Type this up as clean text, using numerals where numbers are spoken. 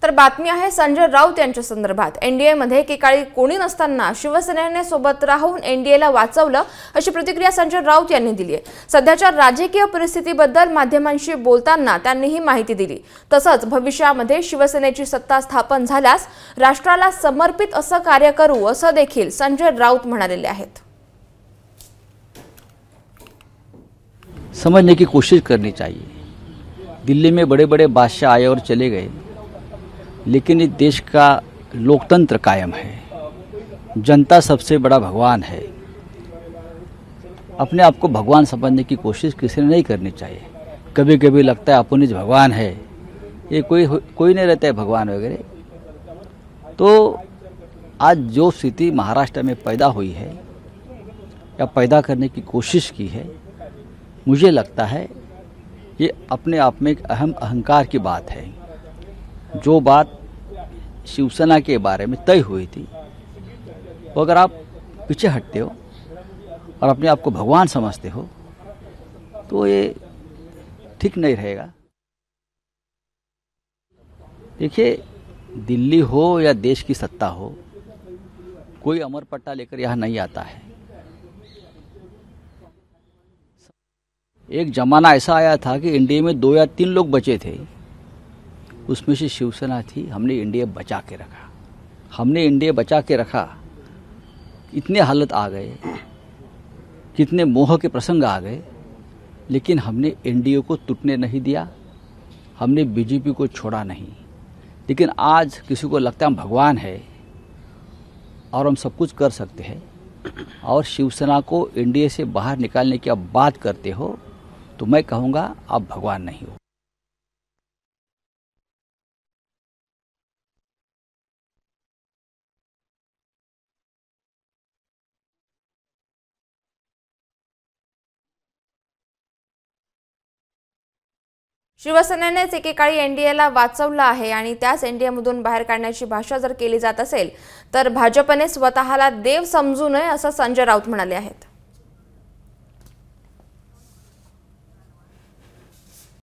तर बातमी आहे संजय राऊत यांच्या संदर्भात। एनडीए मध्ये एकेकाळी कोणी नसताना शिवसेनेने सोबत राहून एनडीएला वाचवलं अशी प्रतिक्रिया संजय राऊत यांनी दिली आहे। सध्याच्या राजकीय परिस्थितीबद्दल माध्यमांशी बोलताना त्यांनी ही माहिती दिली। तसंच भविष्यामध्ये शिवसेनेची सत्ता स्थापन झाल्यास राष्ट्राला समर्पित असं कार्य करू असं देखील संजय राऊत म्हणालेले आहेत। समझने की कोशिश करनी चाहिए। दिल्ली में बड़े बड़े बादशाह आए और चले गए, लेकिन इस देश का लोकतंत्र कायम है। जनता सबसे बड़ा भगवान है। अपने आप को भगवान समझने की कोशिश किसी ने नहीं करनी चाहिए। कभी कभी लगता है अपन ही भगवान है, ये कोई नहीं रहता है भगवान वगैरह। तो आज जो स्थिति महाराष्ट्र में पैदा हुई है या पैदा करने की कोशिश की है, मुझे लगता है ये अपने आप में एक अहम अहंकार की बात है। जो बात शिवसेना के बारे में तय हुई थी, वो अगर आप पीछे हटते हो और अपने आप को भगवान समझते हो तो ये ठीक नहीं रहेगा। देखिए, दिल्ली हो या देश की सत्ता हो, कोई अमर पट्टा लेकर यहाँ नहीं आता है। एक जमाना ऐसा आया था कि इंडिया में 2 या 3 लोग बचे थे, उसमें से शिवसेना थी। हमने इंडिया बचा के रखा। हमने इंडिया बचा के रखा। इतने हालत आ गए, कितने मोह के प्रसंग आ गए, लेकिन हमने एनडीए को टूटने नहीं दिया। हमने बीजेपी को छोड़ा नहीं। लेकिन आज किसी को लगता है हम भगवान है और हम सब कुछ कर सकते हैं, और शिवसेना को एनडीए से बाहर निकालने की आप बात करते हो, तो मैं कहूँगा आप भगवान नहीं हो। शिवसेनेनेच एकेकाळी एनडीएला वाचवलं आहे आणि त्याच एनडीएमधून बाहेर काढण्याची भाषा जर केली जात असेल तर भाजपने स्वतःला देव समजू नये असं संजय राऊत म्हणाले आहेत।